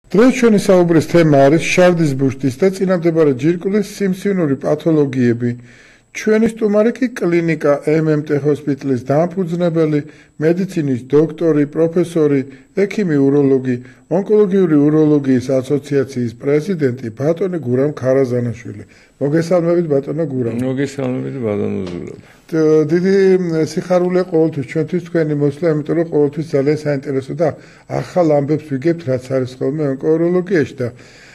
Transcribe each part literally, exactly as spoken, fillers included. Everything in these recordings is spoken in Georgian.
დღეს ჩვენი საუბრის თემა არის შარდის ბუშტის და წინამდებარე ჯირკვლის სიმსივნური პათოლოგიები. ჩვენი სტუმარი კი კლინიკა ემ ემ ტე ჰოსპიტალის დამფუძნებელი, მედიცინის დოქტორი, პროფესორი, ექიმი უროლოგი, ონკოლოგიური უროლოგიის ასოციაციის პრეზიდენტი ბატონი გურამ ქარაზანაშვილი. მოგესალმებით ბატონო გურამ. მოგესალმებით ბატონო ზურაბ. დიდი სიხარულია ყოველთვის ჩვენთვის თქვენი მოსვლა, იმიტომ რომ ყოველთვის ძალიან საინტერესო და ახალ ამბებს ვიგებთ, რაც არის ხოლმე ონკოლოგიაში და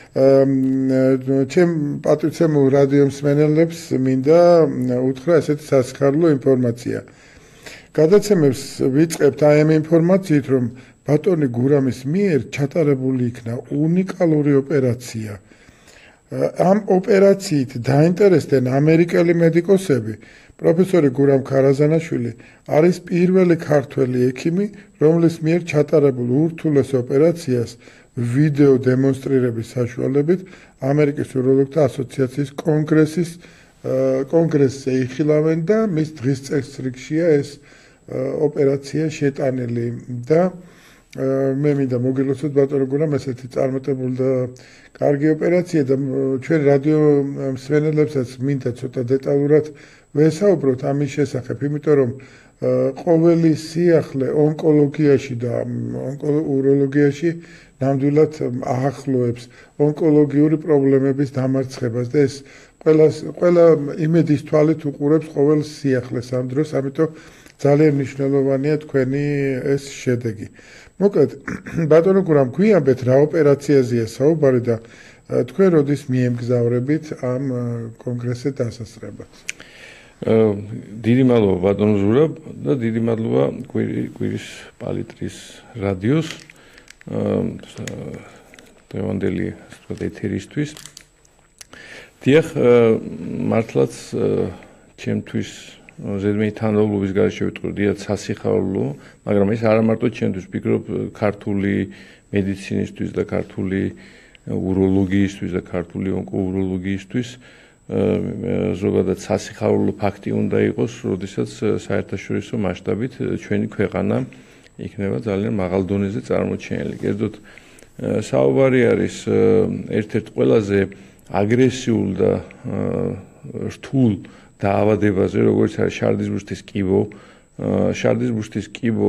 ჩემ პატრიცემულ რადიო მსმენელებს მინდა უთხრა ესეთი სასიხარულო ინფორმაცია. გადაცემებს ვიწყებთ აი ამ ინფორმაციით, რომ ბატონი გურამის მიერ ჩატარებული იქნა უნიკალური ოპერაცია. ამ ოპერაციით დაინტერესდნენ ამერიკელი მედიკოსები. პროფესორი გურამ ქარაზანაშვილი არის პირველი ქართველი ექიმი, რომლის მიერ ჩატარებულ ურთულეს ოპერაციას ვიდეო დემონსტრირების საშუალებით ამერიკის უროლოგთა ასოციაციის კონგრესის კონგრესზე იხილავენ და მის დღის წესრიგშია ეს ოპერაცია შეტანილი და მე მინდა მოგილოცოთ ბატონო გურამ ესეთი წარმატებული და კარგი ოპერაცია და ჩვენ რადიო მსმენელებსაც მინდა ცოტა დეტალურად ვესაუბროთ ამის შესახებ, იმიტომ რომ ყოველი სიახლე ონკოლოგიაში და უროლოგიაში ნამდვილად აახლოებს ონკოლოგიური პრობლემების დამარცხებას და ეს ყველა ყველა იმედის თვალით უყურებს ყოველ სიახლეს ამ დროს, ამიტომ ძალიან მნიშვნელოვანია თქვენი ეს შედეგი. მოკლედ, ბატონო გურამ, გვიამბეთ რა ოპერაციაზეა საუბარი და თქვენ როდის მიემგზავრებით ამ კონგრესზე დასასწრებას? დიდი მადლობა ბატონო ზურაბ და დიდი მადლობა კვირის პალიტრის რადიოს დღევანდელი ეთერისთვის. დიახ, მართლაც ჩემთვის ზედმეტი თანამდებობის გარეშე ვიტყვი დიდად სასიხარულო, მაგრამ ეს არა მარტო ჩემთვის, ვფიქრობ ქართული მედიცინისთვის და ქართული უროლოგიისთვის და ქართული ონკოუროლოგიისთვის ზოგადად სასიხარულო ფაქტი უნდა იყოს, როდესაც საერთაშორისო მასშტაბით ჩვენი ქვეყანა იქნება ძალიან მაღალ დონეზე წარმოჩენილი. კერძოდ საუბარი არის ერთ-ერთ ყველაზე აგრესიულ და რთულ დაავადებაზე, როგორც არის შარდის ბუშტის კიბო. შარდის ბუშტის კიბო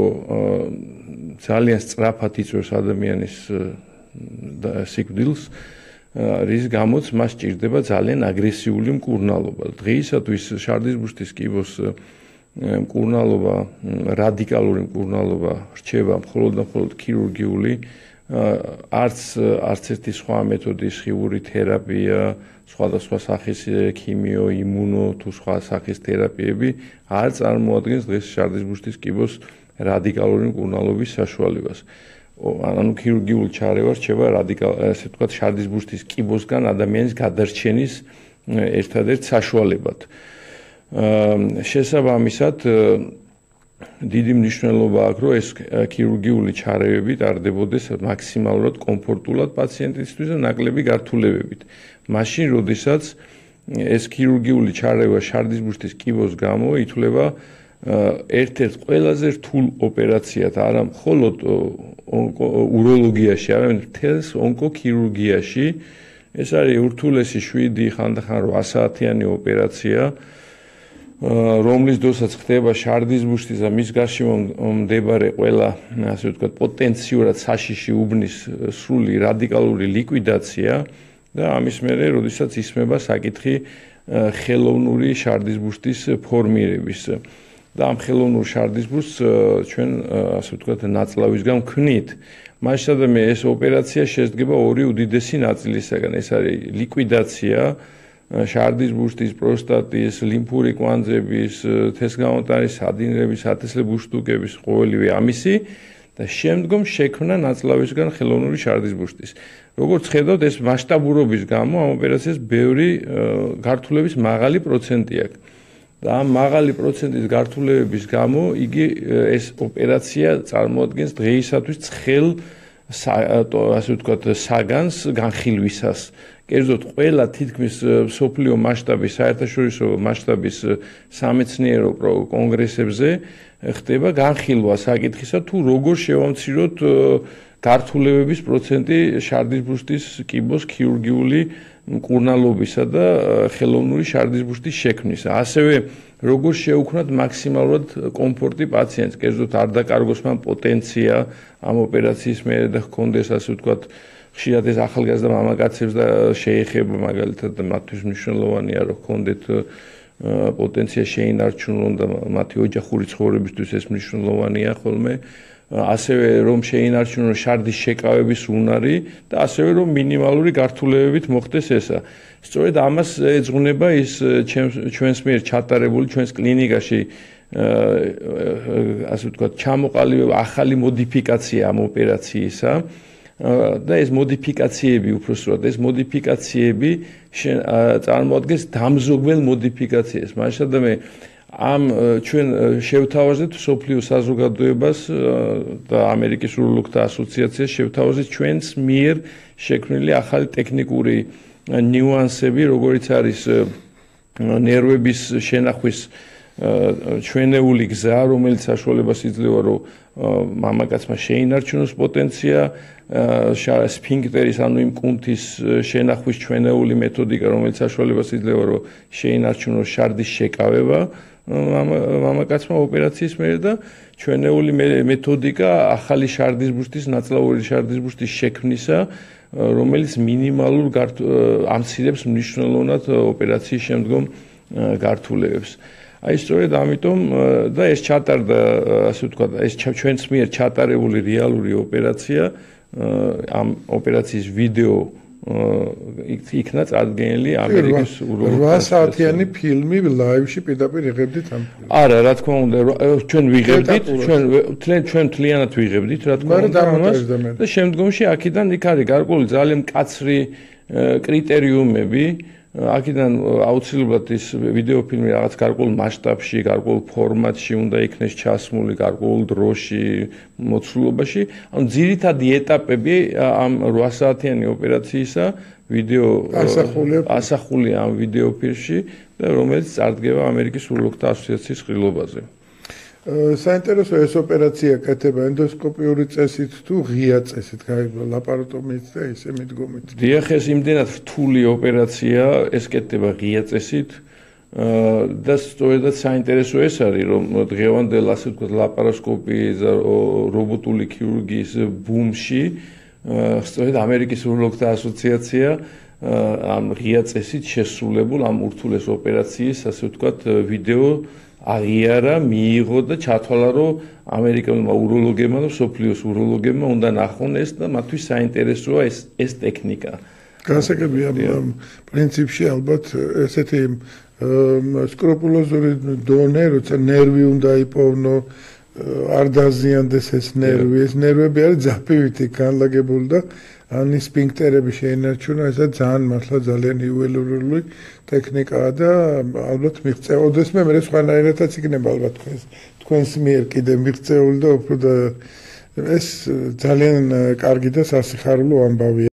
ძალიან სწრაფად იწვევს ადამიანის სიკვდილს, რის გამოც მას სჭირდება ძალიან აგრესიული მკურნალობა. დღეისათვის შარდის ბუშტის კიბოს მკურნალობა, რადიკალური მკურნალობა რჩება მხოლოდ და მხოლოდ ქირურგიული, არც არც ერთი სხვა მეთოდი, სხივური თერაპია, სხვადასხვა სახის ქიმიო, იმუნო თუ სხვა სახის თერაპიები არ წარმოადგენს დღეს შარდის ბუშტის კიბოს რადიკალური მკურნალობის საშუალებას. ანუ ქირურგიული ჩარევა რჩება რადიკალ, ასე ვთქვათ, შარდის ბუშტის კიბოსგან ადამიანის გადარჩენის ერთადერთ საშუალებად. შესაბამისად, დიდი მნიშვნელობა აქვს, რომ ეს ქირურგიული ჩარევები ტარდებოდეს მაქსიმალურად კომფორტულად პაციენტისთვის და ნაკლები გართულებებით. მაშინ, როდესაც ეს ქირურგიული ჩარევა შარდის ბუშტის კიბოს გამო ითვლება ერთ-ერთ ყველაზე რთულ ოპერაციად, არა მხოლოდ უროლოგიაში, არამედ მთელს ონკოქირურგიაში. ეს არის ურთულესი შვიდი ხანდახან რვა საათიანი ოპერაცია, რომლის დროსაც ხდება შარდის ბუშტის და მის გარშემო მდებარე ყველა, ასე ვთქვათ, პოტენციურად საშიში უბნის სრული რადიკალური ლიკვიდაცია და ამის მერე, როდესაც ისმება საკითხი ხელოვნური შარდის ბუშტის ფორმირების. და ამ ხელოვნურ შარდის ბუშტს ჩვენ, ასე ვთქვათ, ნაწლავისგან ვქმნით. მასშტაბში ეს ოპერაცია შედგება ორი უდიდესი ნაწილისაგან. ეს არის ლიკვიდაცია შარდის ბუშტის, პროსტატის, ლიმფური კვანძების, თესგამოტანის სადინრების, ათესლე ბუშტუკების, ყოველივე ამისი და შემდგომ შექმნა ნაწლავისგან ხელოვნური შარდის ბუშტის. როგორც ხედავთ, ეს მასშტაბურობის გამო ამ ოპერაციას ბევრი გართულების მაღალი პროცენტი აქვს. და ამ მაღალი პროცენტის გართულებების გამო იგი ეს ოპერაცია წარმოადგენს დღეისათვის ცხელ, ასე ვთქვათ, საგანს განხილვისას. კერძოდ ყველა თითქმის მსოფლიო მასშტაბის, საერთაშორისო მასშტაბის სამეცნიერო კონგრესებზე ხდება განხილვა საკითხისა, თუ როგორ შევამციროთ გართულებების პროცენტი შარდის ბუშტის კიბოს ქირურგიული მკურნალობისა და ხელოვნური შარდის ბუშტის შექმნისა. ასევე როგორ შეუქმნათ მაქსიმალურად კომფორტი პაციენტს, კერძოდ არ დაკარგოს მან პოტენცია ამ ოპერაციის მერე და ჰქონდეს ასე ვთქვათ ხშირად ეს ახალგაზრდა მამაკაცებს და შეეხება მაგალითად მათთვის მნიშვნელოვანია რომ ჰქონდეთ პოტენცია შეინარჩუნონ და მათი ოჯახური ცხოვრებისთვის ეს მნიშვნელოვანია ხოლმე. ასევე რომ შეინარჩუნონ შარდის შეკავების უნარი და ასევე რომ მინიმალური გართულებებით მოხდეს ესა. სწორედ ამას ეძღვნება ის ჩვენს მიერ ჩატარებული ჩვენს კლინიკაში ასე ვთქვათ ჩამოყალიბება ახალი მოდიფიკაცია ამ ოპერაციისა და ეს მოდიფიკაციები უпроსტად ეს მოდიფიკაციები წარმოადგენს დამზოგებელ მოდიფიკაციას. მაშინ და მე ამ ჩვენ შევთავაზეთ სოფლიო საზოგადოებას და ამერიკის უროლოგთა ასოციაციას შევთავაზეთ ჩვენს მიერ შექმნილი ახალი ტექნიკური ნიუანსები, როგორიც არის ნერვების შენახვის ჩვენეული გზა, რომელიც საშუალებას იძლევა, რომ მამაკაცმა შეინარჩუნოს პოტენცია, სფინკტერის ანუ იმ კუნთის შენახვის ჩვენეული მეთოდიკა, რომელიც საშუალებას იძლევა, რომ შეინარჩუნოს შარდის შეკავება მამაკაცმა ოპერაციის მერე და ჩვენეული მეთოდიკა ახალი შარდის ბუშტის, ნაწლავური შარდის ბუშტის შექმნისა, რომელიც მინიმალურ ამცირებს მნიშვნელოვნად ოპერაციის შემდგომ გართულებებს. აი სწორედ ამიტომ და ეს ჩატარდა, ასე ვთქვათ, ეს ჩვენს მიერ ჩატარებული რეალური ოპერაცია, ამ ოპერაციის ვიდეო იქნა წარდგენილი ამერიკის უროლოგთა რვა საათიანი ფილმი ლაივში პირდაპირ იღებდით ამ ფილმს. არა, რა თქმა უნდა, ჩვენ ვიღებდით, ჩვენ ჩვენ მთლიანად ვიღებდით, რა თქმა უნდა, ამას და შემდგომში აქედან იქ არის გარკვეული ძალიან მკაცრი კრიტერიუმები. აქედან აუცილებლად ის ვიდეო ფილმი რაღაც გარკვეულ მასშტაბში, გარკვეულ ფორმატში უნდა იქნეს ჩასმული, გარკვეულ დროში, მოცულობაში. ანუ ძირითადი ეტაპები ამ რვა საათიანი ოპერაციისა ვიდეო ასახულია ამ ვიდეო ფილმში და რომელიც წარდგება ამერიკის უროლოგთა ასოციაციის ყრილობაზე. საინტერესო ეს ოპერაცია კეთება ენდოსკოპიური წესით თუ ღია წესით, ლაპაროტომიით და ისე მიდგომით. დიახ, ეს იმდენად რთული ოპერაცია, ეს კეთდება ღია წესით და სწორედაც საინტერესო ეს არის, რომ დღევანდელ ასე ვთქვათ ლაპაროსკოპიის და რობოტული ქირურგიის ბუმში სწორედ ამერიკის უროლოგთა ასოციაცია ამ ღია წესით შესრულებულ ამ ურთულეს ოპერაციის ასე ვთქვათ ვიდეო აღიარა, მიიღო და ჩათვალა, რომ ამერიკელმა უროლოგებმა და სოფლიოს უროლოგებმა უნდა ნახონ ეს და მათთვის საინტერესოა ეს ეს ტექნიკა. განსაკუთრებით ამ პრინციპში ალბათ ესეთი სკრუპულოზური დონე, როცა ნერვი უნდა იპოვნო, არ დაზიანდეს ეს ნერვი, ეს ნერვები არის ძაფივითი განლაგებული და ან სფინკტერები შეინარჩუნა, ესა ძალიან მართლა ძალიან იუველირული ტექნიკაა და ალბათ მიღწეოდეს მე მე სხვანაირადაც იქნება ალბათ თქვენს თქვენს მიერ კიდე მიღწეული და უფრო და ეს ძალიან კარგი და სასიხარულო ამბავია.